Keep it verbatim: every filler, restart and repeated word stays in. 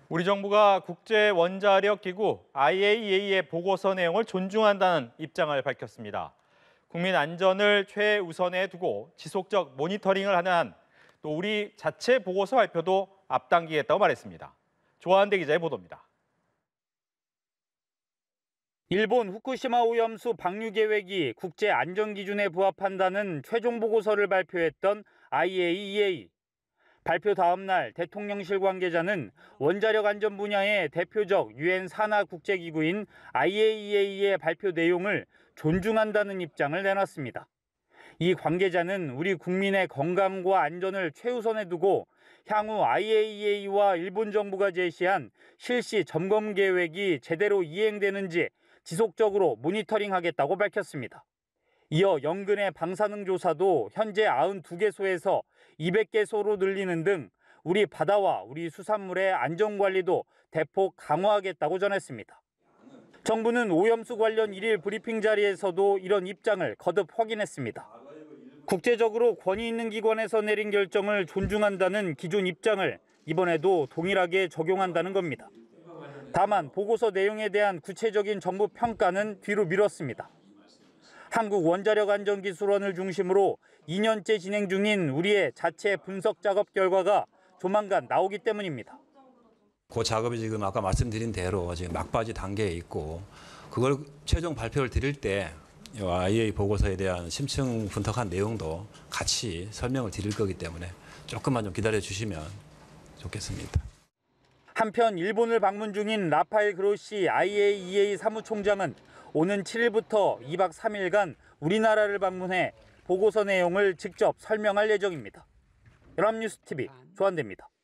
우리 정부가 국제원자력기구 아이에이이에이의 보고서 내용을 존중한다는 입장을 밝혔습니다. 국민 안전을 최우선에 두고 지속적 모니터링을 하는 한 또 우리 자체 보고서 발표도 앞당기겠다고 말했습니다. 조한대 기자의 보도입니다. 일본 후쿠시마 오염수 방류 계획이 국제 안전 기준에 부합한다는 최종 보고서를 발표했던 아이에이이에이. 발표 다음 날 대통령실 관계자는 원자력 안전 분야의 대표적 유엔 산하 국제기구인 아이에이이에이의 발표 내용을 존중한다는 입장을 내놨습니다. 이 관계자는 우리 국민의 건강과 안전을 최우선에 두고 향후 아이에이이에이와 일본 정부가 제시한 실시 점검 계획이 제대로 이행되는지 지속적으로 모니터링하겠다고 밝혔습니다. 이어 연근의 방사능 조사도 현재 구십이 개소에서 이백 개소로 늘리는 등 우리 바다와 우리 수산물의 안전 관리도 대폭 강화하겠다고 전했습니다. 정부는 오염수 관련 일일 브리핑 자리에서도 이런 입장을 거듭 확인했습니다. 국제적으로 권위 있는 기관에서 내린 결정을 존중한다는 기존 입장을 이번에도 동일하게 적용한다는 겁니다. 다만 보고서 내용에 대한 구체적인 정부 평가는 뒤로 미뤘습니다. 한국원자력안전기술원을 중심으로 이 년째 진행 중인 우리의 자체 분석 작업 결과가 조만간 나오기 때문입니다. 그 작업이 지금 아까 말씀드린 대로 지금 막바지 단계에 있고 그걸 최종 발표를 드릴 때 아이에이이에이 보고서에 대한 심층 분석한 내용도 같이 설명을 드릴 거기 때문에 조금만 좀 기다려 주시면 좋겠습니다. 한편 일본을 방문 중인 라파엘 그로시 아이에이이에이 사무총장은 오는 칠 일부터 이 박 삼 일간 우리나라를 방문해 보고서 내용을 직접 설명할 예정입니다. 연합뉴스티비 조한대입니다.